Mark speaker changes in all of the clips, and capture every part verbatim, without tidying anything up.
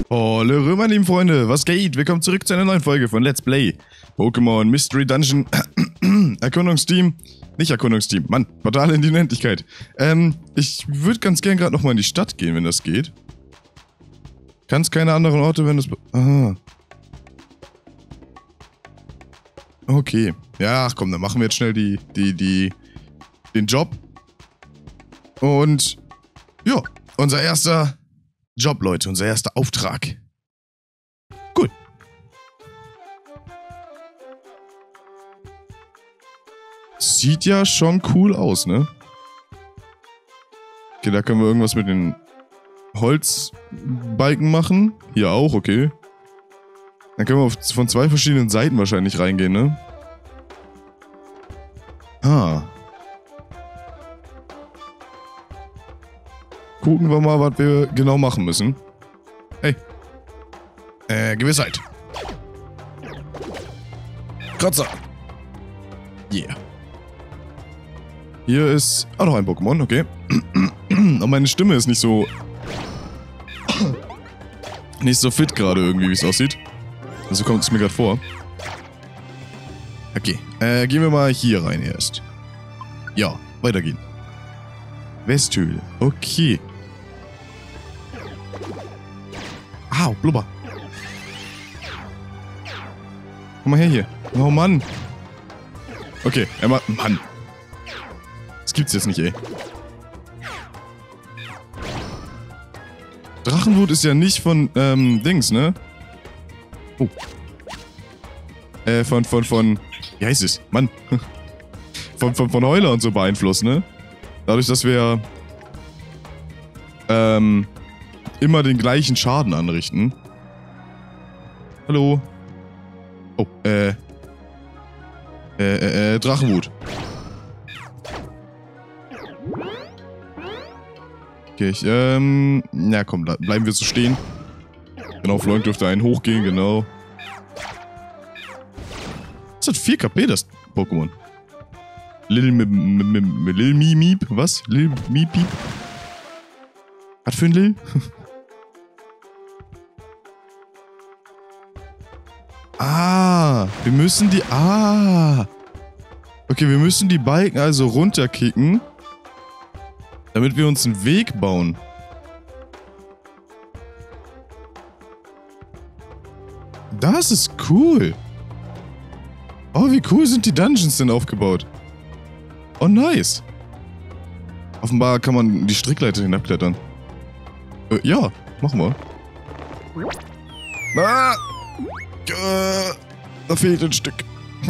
Speaker 1: Hallo meine lieben Freunde, was geht? Willkommen zurück zu einer neuen Folge von Let's Play Pokémon Mystery Dungeon Erkundungsteam. Nicht Erkundungsteam, Mann, Portale in die Unendlichkeit. Ähm, ich würde ganz gern gerade nochmal in die Stadt gehen, wenn das geht. Kann es keine anderen Orte, wenn das... Aha. Okay. Ja, ach komm, dann machen wir jetzt schnell die, die, die, den Job. Und, ja, unser erster Job, Leute, unser erster Auftrag. Cool. Sieht ja schon cool aus, ne? Okay, da können wir irgendwas mit den Holzbalken machen. Hier auch, okay. Dann können wir von zwei verschiedenen Seiten wahrscheinlich reingehen, ne? Ah. Gucken wir mal, was wir genau machen müssen. Hey. Äh, Gewissheit. Kratzer. Yeah. Hier ist auch noch ein Pokémon, okay. Und meine Stimme ist nicht so... nicht so fit gerade irgendwie, wie es aussieht. Also kommt es mir gerade vor. Okay, äh, gehen wir mal hier rein erst. Ja, weitergehen. Westhöhle, okay. Au, blubber. Komm mal her hier. Oh Mann. Okay, Emma, Mann. Das gibt's jetzt nicht, ey. Drachenwut ist ja nicht von, ähm, Dings, ne? Oh. Äh, von, von, von, wie heißt es? Mann. von, von, von Heuler und so beeinflusst, ne? Dadurch, dass wir, ähm, immer den gleichen Schaden anrichten. Hallo? Oh, äh. Äh, äh, äh, Drachenwut. Okay, ich, ähm, na komm, bleiben wir so stehen. Genau, Floink dürfte einen hochgehen, genau. Das hat vier K P, das Pokémon. Lil Lil Miep, was? Lil Miep? Was für ein Lil? Ah, wir müssen die... Ah. Okay, wir müssen die Balken also runterkicken, damit wir uns einen Weg bauen. Das ist cool. Oh, wie cool sind die Dungeons denn aufgebaut? Oh, nice. Offenbar kann man die Strickleiter hinabklettern. Äh, ja, machen wir. Ah! Äh, da fehlt ein Stück.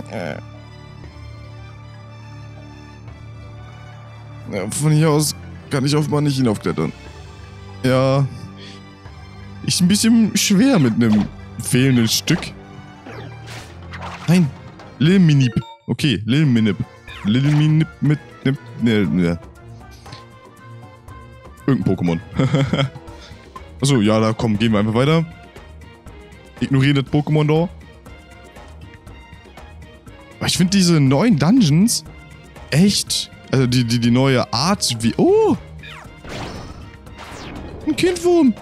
Speaker 1: Ja, von hier aus kann ich offenbar nicht hinaufklettern. Ja. Ist ein bisschen schwer mit einem fehlenden Stück. Nein. Lil Minip. Okay, Lil Minip. Lil Minip mit ne, ne, ne. Irgendein Pokémon. Achso, ja, da komm, gehen wir einfach weiter. Ignorieren das Pokémon da. Aber ich finde diese neuen Dungeons echt... Also die, die, die neue Art wie... Oh! Ein Kindwurm!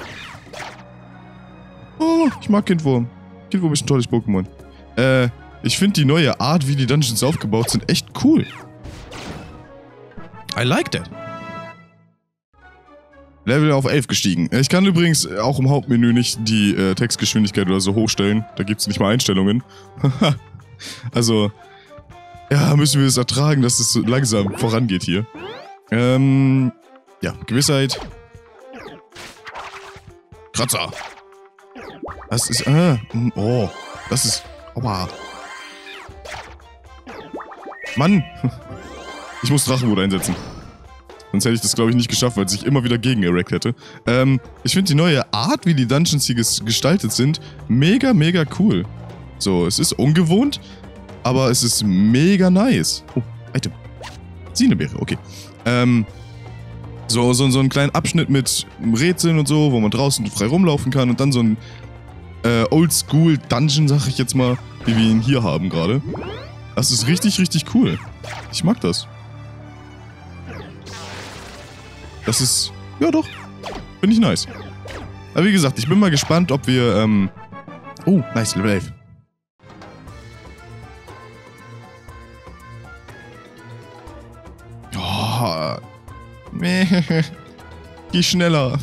Speaker 1: Oh, ich mag Kindwurm. Kindwurm ist ein tolles Pokémon. Äh, ich finde die neue Art, wie die Dungeons aufgebaut sind, echt cool. I like that. Level auf elf gestiegen. Ich kann übrigens auch im Hauptmenü nicht die äh, Textgeschwindigkeit oder so hochstellen. Da gibt es nicht mal Einstellungen. Also, ja, müssen wir es ertragen, dass es so langsam vorangeht hier. Ähm, ja, Gewissheit. Kratzer. Das ist, äh, oh, das ist, aua. Mann. Ich muss Drachenwut einsetzen. Sonst hätte ich das, glaube ich, nicht geschafft, weil es sich immer wieder gegen erect hätte. Ähm, ich finde die neue Art, wie die Dungeons hier gestaltet sind, mega, mega cool. So, es ist ungewohnt, aber es ist mega nice. Oh, Item. Sinnebeere, okay. Ähm, so, so, so einen kleinen Abschnitt mit Rätseln und so, wo man draußen frei rumlaufen kann und dann so ein äh, Oldschool-Dungeon, sag ich jetzt mal, wie wir ihn hier haben gerade. Das ist richtig, richtig cool. Ich mag das. Das ist... Ja doch. Finde ich nice. Aber wie gesagt, ich bin mal gespannt, ob wir, ähm... Oh, nice, Level elf. Oh. Geh schneller.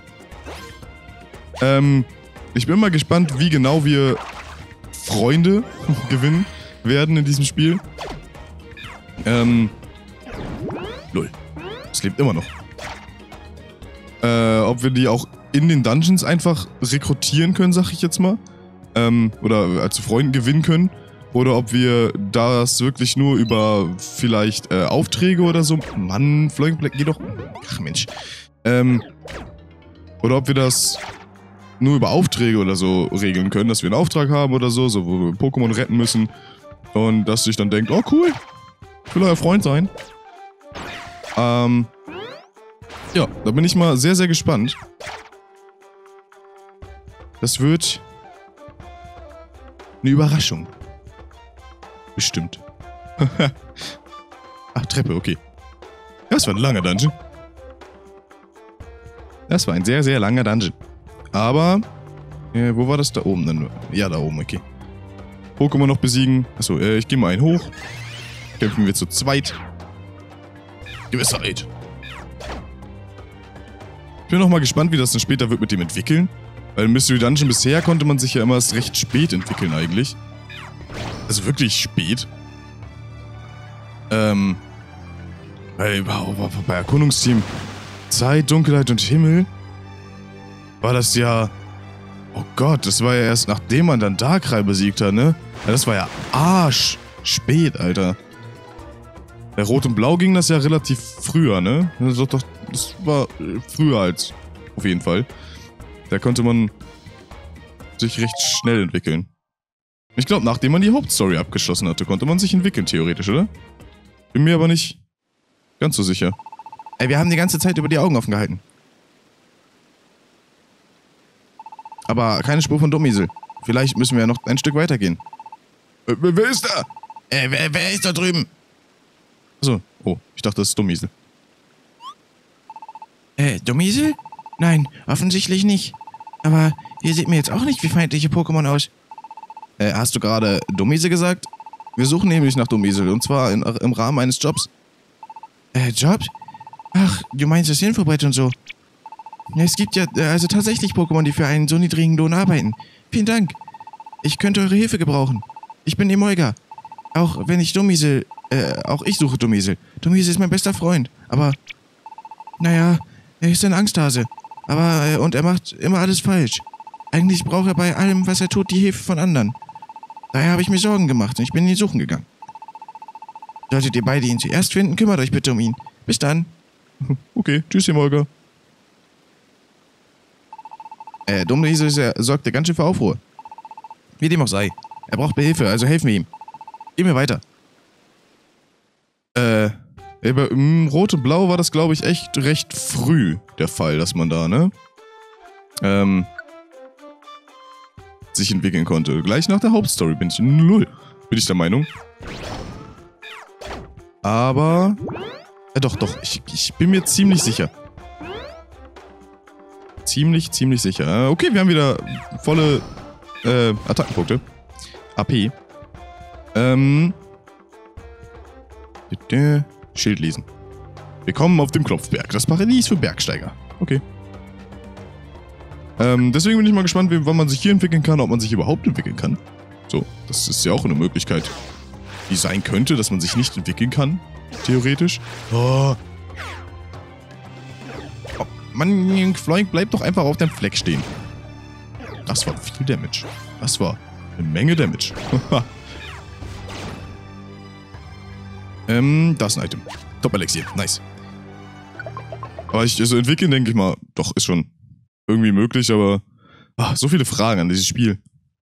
Speaker 1: ähm, ich bin mal gespannt, wie genau wir Freunde gewinnen werden in diesem Spiel. Ähm... Lol. Es lebt immer noch. Äh, ob wir die auch in den Dungeons einfach rekrutieren können, sag ich jetzt mal. Ähm, oder als Freunden gewinnen können. Oder ob wir das wirklich nur über vielleicht äh, Aufträge oder so. Mann, Floating Black, geh doch. Ach Mensch. Ähm, oder ob wir das nur über Aufträge oder so regeln können, dass wir einen Auftrag haben oder so, so wo wir Pokémon retten müssen. Und dass sich dann denkt, oh cool, ich will euer Freund sein. Ähm, ja, da bin ich mal sehr, sehr gespannt. Das wird eine Überraschung. Bestimmt. Ach, Treppe, okay. Das war ein langer Dungeon. Das war ein sehr, sehr langer Dungeon. Aber, äh, wo war das? Da oben dann? Ja, da oben, okay. Pokémon noch besiegen. Achso, äh, ich gehe mal einen hoch. Kämpfen wir zu zweit. Gewissheit. Ich bin noch mal gespannt, wie das dann später wird mit dem Entwickeln. Weil im Mystery Dungeon bisher konnte man sich ja immer erst recht spät entwickeln eigentlich. Also wirklich spät. Ähm. Weil bei Erkundungsteam Zeit, Dunkelheit und Himmel war das ja... Oh Gott, das war ja erst nachdem man dann Darkrai besiegt hat, ne? Ja, das war ja arsch spät, Alter. Bei Rot und Blau ging das ja relativ früher, ne? Das war, doch, das war früher als auf jeden Fall. Da konnte man sich recht schnell entwickeln. Ich glaube, nachdem man die Hauptstory abgeschlossen hatte, konnte man sich entwickeln, theoretisch, oder? Bin mir aber nicht ganz so sicher. Ey, wir haben die ganze Zeit über die Augen offen gehalten. Aber keine Spur von Dummiesel. Vielleicht müssen wir ja noch ein Stück weitergehen. Äh, wer ist da? Äh, wer, wer ist da drüben? Achso, oh, ich dachte, das ist Dummiesel. Äh, Dummiesel? Nein, offensichtlich nicht. Aber hier sieht mir jetzt auch nicht wie feindliche Pokémon aus. Äh, hast du gerade Dummiesel gesagt? Wir suchen nämlich nach Dummiesel, und zwar in, im Rahmen eines Jobs. Äh, Jobs? Ach, du meinst das Infobrett und so. Ja, es gibt ja äh, also tatsächlich Pokémon, die für einen so niedrigen Lohn arbeiten. Vielen Dank. Ich könnte eure Hilfe gebrauchen. Ich bin Emolga. Auch wenn ich Dummiesel, äh, auch ich suche Dummiesel. Dummiesel ist mein bester Freund, aber, naja, er ist ein Angsthase. Aber, äh, und er macht immer alles falsch. Eigentlich braucht er bei allem, was er tut, die Hilfe von anderen. Daher habe ich mir Sorgen gemacht und ich bin ihn suchen gegangen. Solltet ihr beide ihn zuerst finden, kümmert euch bitte um ihn. Bis dann. Okay, tschüss, Emolga. Äh, Dummiesel sorgt ja ganz schön für Aufruhr. Wie dem auch sei. Er braucht Hilfe, also helfen wir ihm. Gehen wir weiter. Äh, im Rot und Blau war das, glaube ich, echt recht früh der Fall, dass man da, ne? Ähm, sich entwickeln konnte. Gleich nach der Hauptstory bin ich null. Bin ich der Meinung. Aber, äh, doch, doch, ich, ich bin mir ziemlich sicher. Ziemlich, ziemlich sicher. Okay, wir haben wieder volle äh, Attackenpunkte. A P. Ähm. Schild lesen. Willkommen auf dem Klopfberg. Das Paradies für Bergsteiger. Okay. Ähm, deswegen bin ich mal gespannt, wann man sich hier entwickeln kann, ob man sich überhaupt entwickeln kann. So, das ist ja auch eine Möglichkeit, die sein könnte, dass man sich nicht entwickeln kann. Theoretisch. Oh. Oh, Mann, Floink, bleib doch einfach auf deinem Fleck stehen. Das war viel Damage. Das war eine Menge Damage. ähm, das ist ein Item. Top-Elixier. Nice. Aber ich, also entwickeln, denke ich mal, doch, ist schon irgendwie möglich, aber ach, so viele Fragen an dieses Spiel.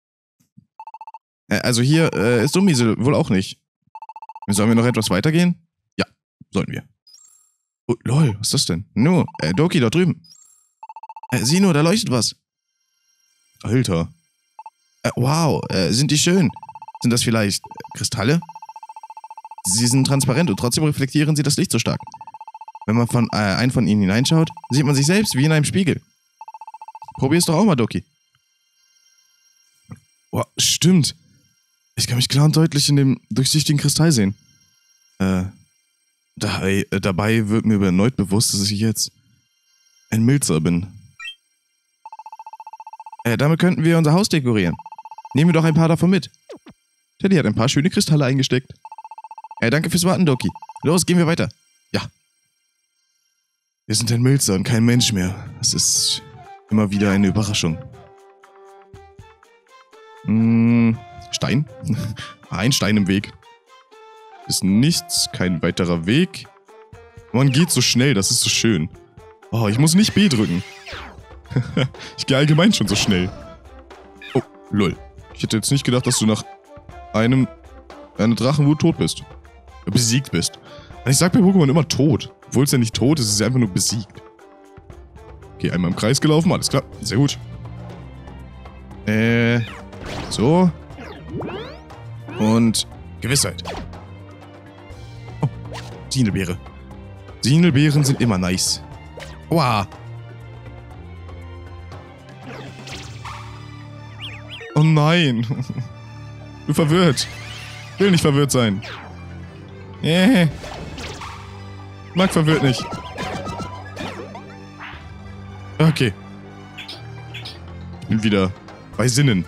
Speaker 1: Äh, also hier äh, ist Dummiesel wohl auch nicht. Sollen wir noch etwas weitergehen? Ja, sollten wir. Oh, lol, was ist das denn? Nur, äh, Doki, da drüben. Äh, sieh nur, da leuchtet was. Alter. Äh, wow, äh, sind die schön? Sind das vielleicht Kristalle? Sie sind transparent und trotzdem reflektieren sie das Licht so stark. Wenn man von äh, einen von ihnen hineinschaut, sieht man sich selbst wie in einem Spiegel. Probier's doch auch mal, Doki. Boah, stimmt. Ich kann mich klar und deutlich in dem durchsichtigen Kristall sehen. Äh, dabei, äh, dabei wird mir erneut bewusst, dass ich jetzt ein Milzer bin. Äh, damit könnten wir unser Haus dekorieren. Nehmen wir doch ein paar davon mit. Teddy hat ein paar schöne Kristalle eingesteckt. Äh, danke fürs Warten, Doki. Los, gehen wir weiter. Ja. Wir sind ein Milzer und kein Mensch mehr. Das ist immer wieder eine Überraschung. Hm, Stein? Ein Stein im Weg. Ist nichts, kein weiterer Weg. Man geht so schnell, das ist so schön. Oh, ich muss nicht B drücken. Ich gehe allgemein schon so schnell. Oh, lol. Ich hätte jetzt nicht gedacht, dass du nach einem einer Drachenwut tot bist. Besiegt bist. Und ich sag bei Pokémon immer tot. Obwohl es ja nicht tot ist, es ist einfach nur besiegt. Okay, einmal im Kreis gelaufen, alles klar. Sehr gut. Äh, so. Und Gewissheit. Oh, Sinelbeere. Sinelbeeren sind immer nice. Wow. Oh nein. Ich bin verwirrt. Ich will nicht verwirrt sein. Äh. Mag verwirrt nicht. Okay. Ich bin wieder bei Sinnen.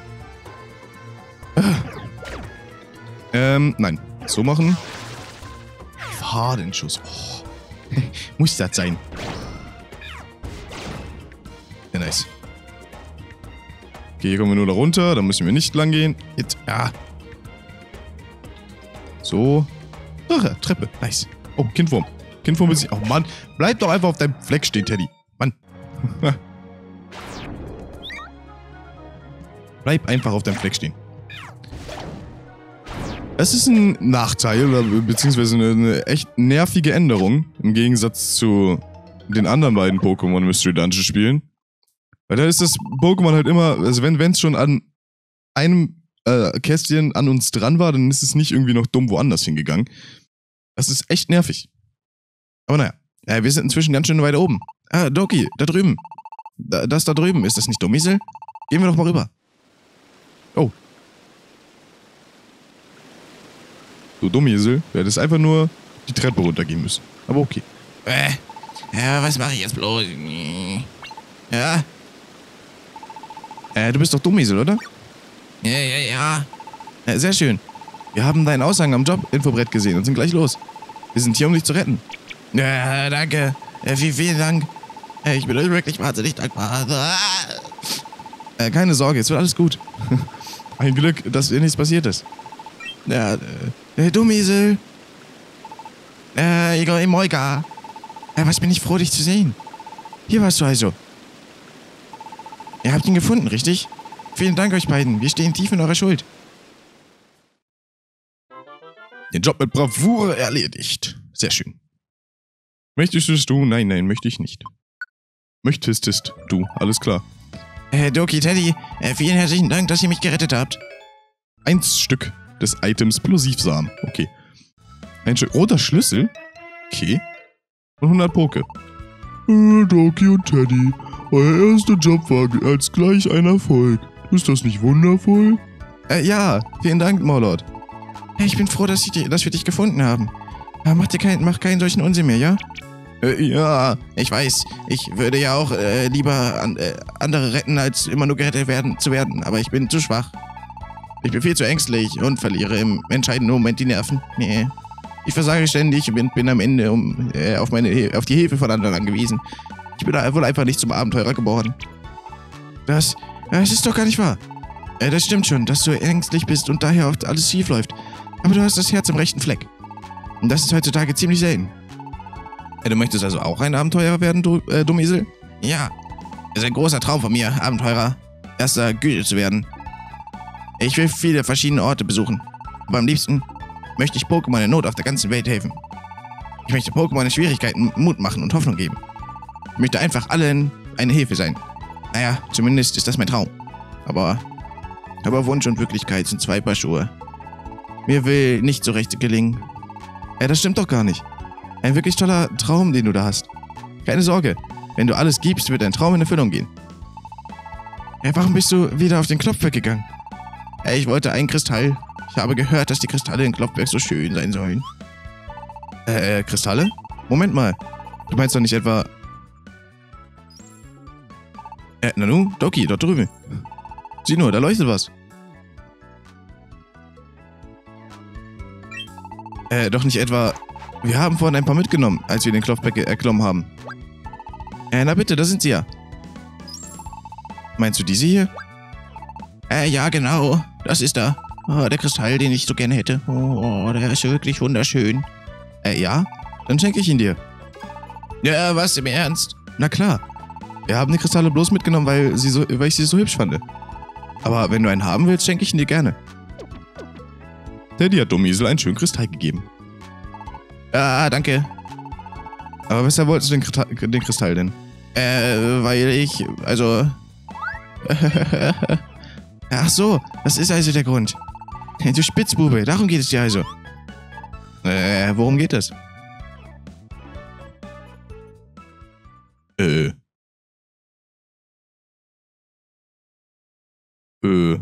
Speaker 1: Ähm, nein. So machen. Fadenschuss. Oh. Muss das sein. Ja, nice. Okay, hier kommen wir nur da runter. Da müssen wir nicht lang gehen. Jetzt, ja. So. Ach, Treppe. Nice. Oh, Kindwurm. Kindwurm ist... Oh, Mann. Bleib doch einfach auf deinem Fleck stehen, Teddy. Mann. Bleib einfach auf deinem Fleck stehen. Das ist ein Nachteil, oder beziehungsweise eine, eine echt nervige Änderung. Im Gegensatz zu den anderen beiden Pokémon Mystery Dungeon Spielen. Weil da ist das Pokémon halt immer... Also wenn es schon an einem äh, Kästchen an uns dran war, dann ist es nicht irgendwie noch dumm woanders hingegangen. Das ist echt nervig. Aber naja, äh, wir sind inzwischen ganz schön weit oben. Ah, Doki, da drüben. Da, das da drüben, ist das nicht Dummiesel? Gehen wir doch mal rüber. Oh. Du Dummiesel, du hättest einfach nur die Treppe runtergehen müssen. Aber okay.
Speaker 2: Äh, ja, was mache ich jetzt bloß? Ja?
Speaker 1: Äh, du bist doch Dummiesel, oder?
Speaker 2: Ja, ja, ja.
Speaker 1: Äh, sehr schön. Wir haben deinen Aushang am Job-Infobrett gesehen und sind gleich los. Wir sind hier, um dich zu retten.
Speaker 2: Ja, danke. Äh, vielen, vielen Dank. Äh, ich bin euch wirklich wahnsinnig dankbar.
Speaker 1: Äh, keine Sorge, es wird alles gut. Ein Glück, dass dir nichts passiert ist.
Speaker 2: Ja, äh, Dummiesel. Äh, Igor Moika. Äh, was bin ich froh, dich zu sehen. Hier warst du also. Ihr habt ihn gefunden, richtig? Vielen Dank euch beiden. Wir stehen tief in eurer Schuld.
Speaker 1: Den Job mit Bravour erledigt. Sehr schön. Möchtest du? Nein, nein, möchte ich nicht. Möchtest du? Alles klar.
Speaker 2: Äh, Doki, Teddy, äh, vielen herzlichen Dank, dass ihr mich gerettet habt.
Speaker 1: Ein Stück des Items Plosivsamen. Okay. Ein Stück roter Schlüssel. Okay. Und hundert Poke. Äh, Doki und Teddy, euer erster Job war als gleich ein Erfolg. Ist das nicht wundervoll?
Speaker 2: Äh, ja, vielen Dank, Morlord. Ich bin froh, dass, ich, dass wir dich gefunden haben. Mach dir kein, mach keinen solchen Unsinn mehr, ja? Äh, ja, ich weiß. Ich würde ja auch äh, lieber an, äh, andere retten, als immer nur gerettet werden, zu werden. Aber ich bin zu schwach. Ich bin viel zu ängstlich und verliere im entscheidenden Moment die Nerven. Nee. Ich versage ständig und bin, bin am Ende um, äh, auf, meine, auf die Hilfe von anderen angewiesen. Ich bin wohl einfach nicht zum Abenteurer geboren. Das, das ist doch gar nicht wahr. Äh, das stimmt schon, dass du ängstlich bist und daher oft alles schief läuft. Aber du hast das Herz am rechten Fleck. Und das ist heutzutage ziemlich selten. Du möchtest also auch ein Abenteurer werden, du äh, Dummiesel? Ja. Es ist ein großer Traum von mir, Abenteurer. Erster Güte zu werden. Ich will viele verschiedene Orte besuchen. Aber am liebsten möchte ich Pokémon in Not auf der ganzen Welt helfen. Ich möchte Pokémon in Schwierigkeiten Mut machen und Hoffnung geben. Ich möchte einfach allen eine Hilfe sein. Naja, zumindest ist das mein Traum. Aber, aber Wunsch und Wirklichkeit sind zwei Paar Schuhe. Mir will nicht so recht gelingen. Ja, das stimmt doch gar nicht. Ein wirklich toller Traum, den du da hast. Keine Sorge, wenn du alles gibst, wird dein Traum in Erfüllung gehen. Äh, warum bist du wieder auf den Klopfberg gegangen? Äh, ich wollte einen Kristall. Ich habe gehört, dass die Kristalle in Klopfberg so schön sein sollen. Äh, Kristalle? Moment mal. Du meinst doch nicht etwa... Äh, Nanu? Doki, dort drüben. Sieh nur, da leuchtet was. Äh, doch nicht etwa... Wir haben vorhin ein paar mitgenommen, als wir den Klopfberg erklommen haben. Äh, na bitte, da sind sie ja. Meinst du diese hier? Äh, ja, genau. Das ist da. Oh, der Kristall, den ich so gerne hätte. Oh, der ist wirklich wunderschön. Äh, ja? Dann schenke ich ihn dir. Ja, was, im Ernst? Na klar. Wir haben die Kristalle bloß mitgenommen, weil, sie so, weil ich sie so hübsch fand. Aber wenn du einen haben willst, schenke ich ihn dir gerne.
Speaker 1: Teddy hat Dummiesel einen schönen Kristall gegeben.
Speaker 2: Ah, danke. Aber weshalb wolltest du den, Krita den Kristall denn? Äh, weil ich, also... Ach so, das ist also der Grund. Du Spitzbube, darum geht es dir also. Äh, worum geht es?
Speaker 1: Äh. Äh.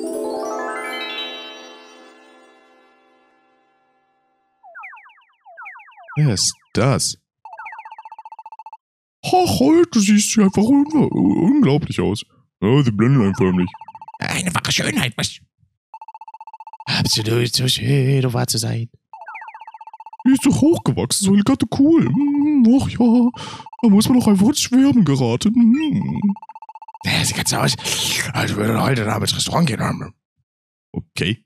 Speaker 1: Wer ist das? Ach, heute siehst du einfach un unglaublich aus. Ja, sie blenden einen förmlich.
Speaker 2: Eine wahre Schönheit, was? Absolut so schön, um wahr zu sein.
Speaker 1: Die ist doch hochgewachsen, so elegant cool. Hm, ach ja, da muss man doch einfach ins Schwärmen geraten. Hm.
Speaker 2: Ja, sieht ganz so aus, als würde er heute da ins Restaurant gehen.
Speaker 1: Okay.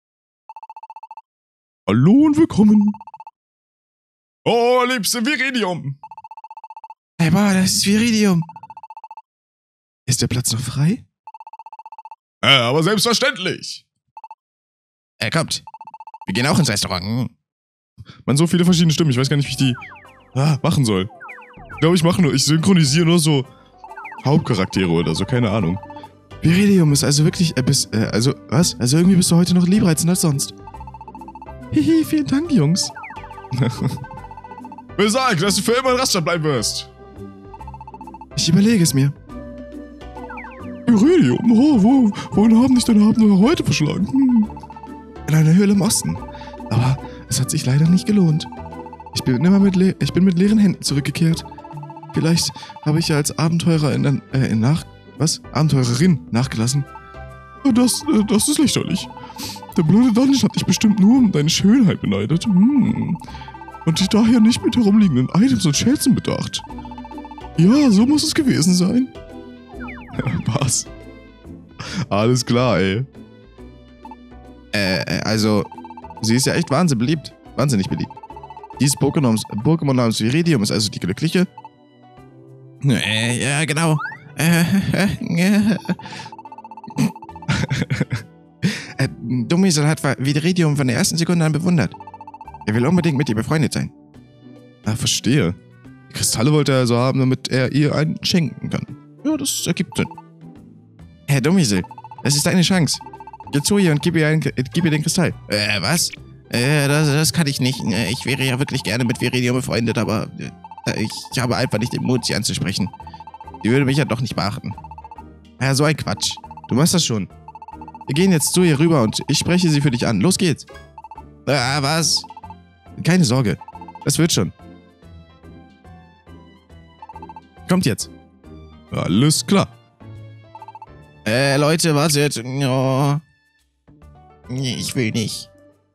Speaker 1: Hallo und willkommen. Oh, liebste Viridium.
Speaker 2: Hey, boah, das ist Viridium. Ist der Platz noch frei?
Speaker 1: Ja, aber selbstverständlich.
Speaker 2: Er kommt. Wir gehen auch ins Restaurant. Hm.
Speaker 1: Man, so viele verschiedene Stimmen. Ich weiß gar nicht, wie ich die ah, machen soll. Ich glaube, ich mache nur, ich synchronisiere nur so Hauptcharaktere oder so, keine Ahnung.
Speaker 2: Viridium ist also wirklich, äh, bis, äh, also, was? Also irgendwie bist du heute noch liebreizender als sonst.
Speaker 1: Hihi, vielen Dank, Jungs. Wer sagt, dass du für immer in Rastatt bleiben wirst?
Speaker 2: Ich überlege es mir.
Speaker 1: Viridium, oh, wo, wohin haben dich deine Abenteuer heute verschlagen? Hm.
Speaker 2: In einer Höhle im Osten. Aber es hat sich leider nicht gelohnt. Ich bin immer mit, le ich bin mit leeren Händen zurückgekehrt. Vielleicht habe ich ja als Abenteurer in, der, äh, in nach... Was? Abenteurerin nachgelassen.
Speaker 1: Das, das ist lächerlich. Der blöde Dungeon hat dich bestimmt nur um deine Schönheit beneidet. Hm. Und dich daher nicht mit herumliegenden Items und Schätzen bedacht. Ja, so muss es gewesen sein. Was? Alles klar, ey.
Speaker 2: Äh, also, sie ist ja echt wahnsinnig beliebt. Wahnsinnig beliebt. Dieses Pokémon Pokémon namens Viridium ist also die Glückliche? Äh, ja, genau. Äh, äh, äh, Dummiesel hat Viridium von der ersten Sekunde an bewundert. Er will unbedingt mit ihr befreundet sein.
Speaker 1: Ah, verstehe. Die Kristalle wollte er also haben, damit er ihr einen schenken kann. Ja, das ergibt Sinn.
Speaker 2: Herr Dummiesel, das ist deine Chance. Geh zu ihr und gib ihr, einen, gib ihr den Kristall. Äh, was? Äh, das, das kann ich nicht. Ich wäre ja wirklich gerne mit Viridium befreundet, aber äh, ich habe einfach nicht den Mut, sie anzusprechen. Die würde mich ja doch nicht beachten. Ja, so ein Quatsch. Du machst das schon. Wir gehen jetzt zu ihr rüber und ich spreche sie für dich an. Los geht's. Ah, was? Keine Sorge. Das wird schon. Kommt jetzt.
Speaker 1: Alles klar.
Speaker 2: Äh, Leute, wartet. Oh. Ich will nicht.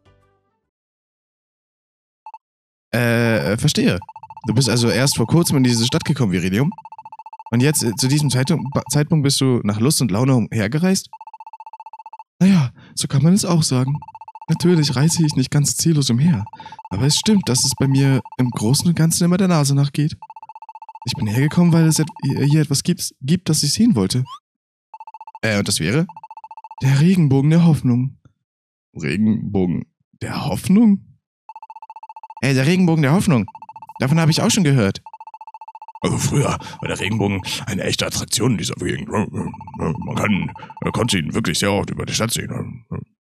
Speaker 2: Äh, verstehe. Du bist also erst vor kurzem in diese Stadt gekommen, Viridium? Und jetzt, äh, zu diesem Zeitung, Zeitpunkt bist du nach Lust und Laune hergereist? Naja, so kann man es auch sagen. Natürlich reise ich nicht ganz ziellos umher. Aber es stimmt, dass es bei mir im Großen und Ganzen immer der Nase nachgeht. Ich bin hergekommen, weil es hier etwas gibt, gibt, das ich sehen wollte. Äh, und das wäre? Der Regenbogen der Hoffnung.
Speaker 1: Regenbogen der Hoffnung?
Speaker 2: Äh, der Regenbogen der Hoffnung. Davon habe ich auch schon gehört.
Speaker 1: Also früher war der Regenbogen eine echte Attraktion in dieser Gegend. Man kann, man konnte ihn wirklich sehr oft über die Stadt sehen.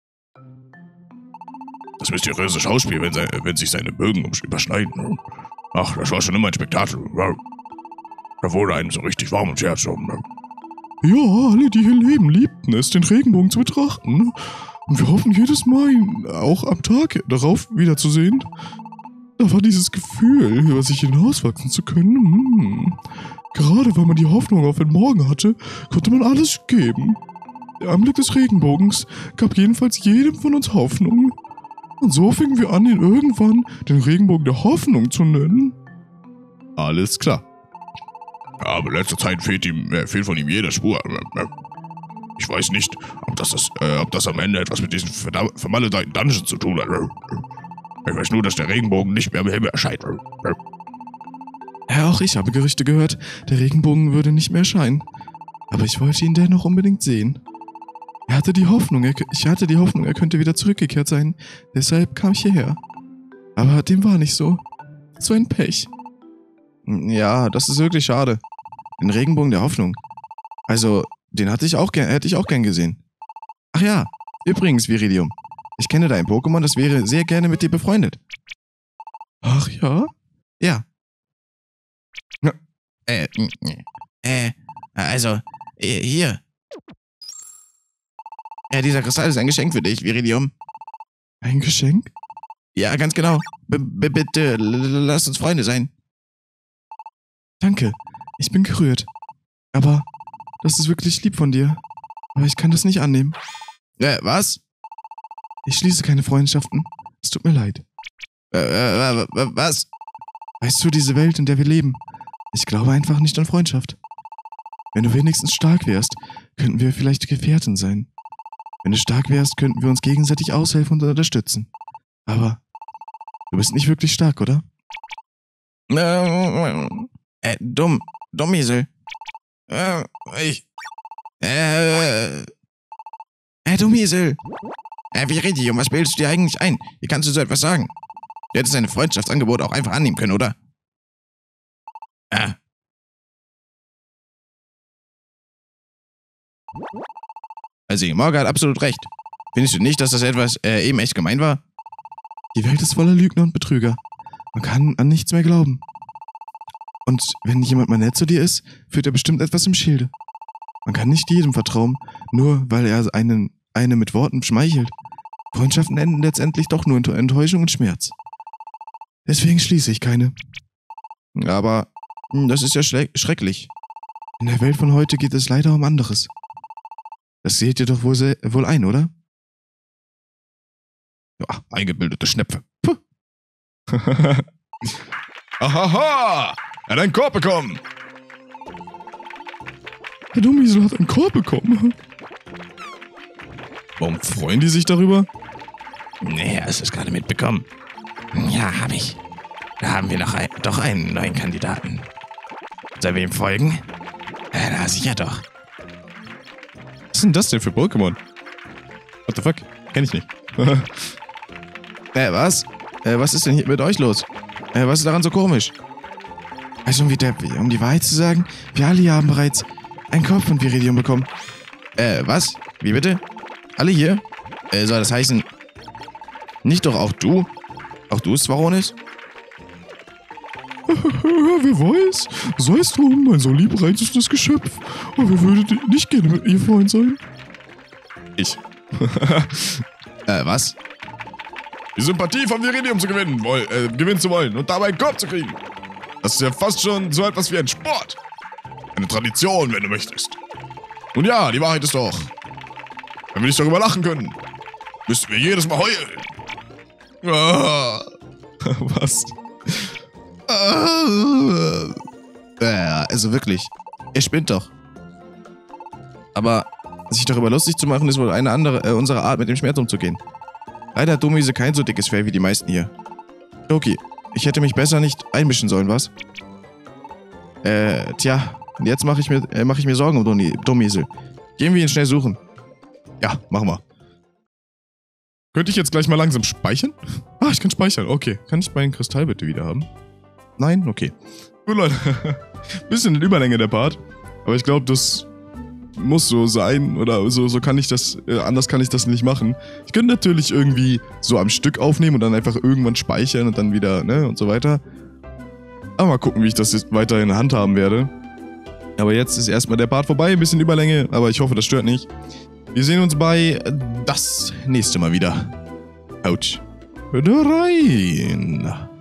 Speaker 1: Das mysteriöse Schauspiel, wenn, se, wenn sich seine Bögen überschneiden. Ach, das war schon immer ein Spektakel. Da wurde einem so richtig warm ums Herz. Ja, alle, die hier leben, liebten es, den Regenbogen zu betrachten. Und wir hoffen jedes Mal, ihn auch am Tag darauf wiederzusehen. Da war dieses Gefühl, über sich hinauswachsen zu können. Hm. Gerade weil man die Hoffnung auf den Morgen hatte, konnte man alles geben. Der Anblick des Regenbogens gab jedenfalls jedem von uns Hoffnung. Und so fingen wir an, ihn irgendwann den Regenbogen der Hoffnung zu nennen. Alles klar. Ja, aber in letzter Zeit fehlt, ihm, äh, fehlt von ihm jede Spur. Ich weiß nicht, ob das, das, äh, ob das am Ende etwas mit diesen vermaledeiten Dungeons zu tun hat. Ich weiß nur, dass der Regenbogen nicht mehr am Himmel erscheint.
Speaker 2: Ja, auch ich habe Gerüchte gehört, der Regenbogen würde nicht mehr erscheinen. Aber ich wollte ihn dennoch unbedingt sehen. Er hatte die Hoffnung, er, ich hatte die Hoffnung, er könnte wieder zurückgekehrt sein. Deshalb kam ich hierher. Aber dem war nicht so. So ein Pech. Ja, das ist wirklich schade. Den Regenbogen der Hoffnung. Also, den hatte ich auch gern, hätte ich auch gern gesehen. Ach ja, übrigens, Viridium. Ich kenne dein Pokémon, das wäre sehr gerne mit dir befreundet. Ach ja? Ja. Äh, äh, also, äh, hier. Ja, dieser Kristall ist ein Geschenk für dich, Viridium. Ein Geschenk? Ja, ganz genau. B -b bitte, lass uns Freunde sein. Danke, ich bin gerührt. Aber das ist wirklich lieb von dir. Aber ich kann das nicht annehmen. Äh, was? Ich schließe keine Freundschaften. Es tut mir leid. Äh, äh, was? Weißt du, diese Welt, in der wir leben, ich glaube einfach nicht an Freundschaft. Wenn du wenigstens stark wärst, könnten wir vielleicht Gefährten sein. Wenn du stark wärst, könnten wir uns gegenseitig aushelfen und unterstützen. Aber du bist nicht wirklich stark, oder? Äh, äh dumm. Dummiesel. Äh, ich... Äh... Äh, Dummiesel. Äh, Viridium, was bildest du dir eigentlich ein? Wie kannst du so etwas sagen? Du hättest dein Freundschaftsangebot auch einfach annehmen können, oder? Ah. Also, Morgan hat absolut recht. Findest du nicht, dass das etwas äh, eben echt gemein war? Die Welt ist voller Lügner und Betrüger. Man kann an nichts mehr glauben. Und wenn jemand mal nett zu dir ist, führt er bestimmt etwas im Schilde. Man kann nicht jedem vertrauen, nur weil er einen, eine mit Worten schmeichelt. Freundschaften enden letztendlich doch nur in Enttäuschung und Schmerz. Deswegen schließe ich keine. Aber das ist ja schrecklich. In der Welt von heute geht es leider um anderes. Das seht ihr doch wohl, wohl ein, oder? Ja, eingebildete Schnepfe. Puh.
Speaker 1: Ahaha! Er hat einen Korb bekommen! Der Dummiesel hat einen Korb bekommen. Warum freuen die sich darüber?
Speaker 2: Nee, hast du es gerade mitbekommen? Ja, hab ich. Da haben wir noch ein, doch einen neuen Kandidaten. Soll wir ihm folgen? Ja, na, sicher doch.
Speaker 1: Was sind das denn für Pokémon? What the fuck? Kenn ich nicht.
Speaker 2: äh, was? Äh, was ist denn hier mit euch los? Äh, was ist daran so komisch? Also, um, wieder, um die Wahrheit zu sagen, wir alle hier haben bereits einen Korb von Viridium bekommen. Äh, was? Wie bitte? Alle hier? Äh, soll das heißen... Nicht doch auch du? Auch du, Swaronis?
Speaker 1: Wer weiß? Sei es drum, ein so lieb reizendes Geschöpf. Aber wer würde nicht gerne mit ihr Freund sein? Ich.
Speaker 2: äh, was?
Speaker 1: Die Sympathie von Viridium zu gewinnen, woll, äh, gewinnen zu wollen und dabei einen Korb zu kriegen. Das ist ja fast schon so etwas wie ein Sport. Eine Tradition, wenn du möchtest. Nun ja, die Wahrheit ist doch, wenn wir nicht darüber lachen können, müssten wir jedes Mal heulen. Ah. Was?
Speaker 2: Ja, also wirklich. Ihr spinnt doch. Aber sich darüber lustig zu machen, ist wohl eine andere, äh, unsere Art, mit dem Schmerz umzugehen. Leider hat Dummiese kein so dickes Fell wie die meisten hier. Loki, ich hätte mich besser nicht einmischen sollen, was? Äh, tja, jetzt mache ich, mir, äh, mach ich mir Sorgen um Dummiesel. Gehen wir ihn schnell suchen.
Speaker 1: Ja, machen wir. Könnte ich jetzt gleich mal langsam speichern? Ah, ich kann speichern. Okay. Kann ich meinen Kristall bitte wieder haben? Nein? Okay. Gut, Leute. Bisschen in Überlänge der Part. Aber ich glaube, das muss so sein. Oder so, so kann ich das, äh, anders kann ich das nicht machen. Ich könnte natürlich irgendwie so am Stück aufnehmen und dann einfach irgendwann speichern und dann wieder, ne, und so weiter. Aber mal gucken, wie ich das jetzt weiterhin handhaben werde. Aber jetzt ist erstmal der Part vorbei, ein bisschen Überlänge, aber ich hoffe, das stört nicht. Wir sehen uns bei das nächste Mal wieder. Haut rein.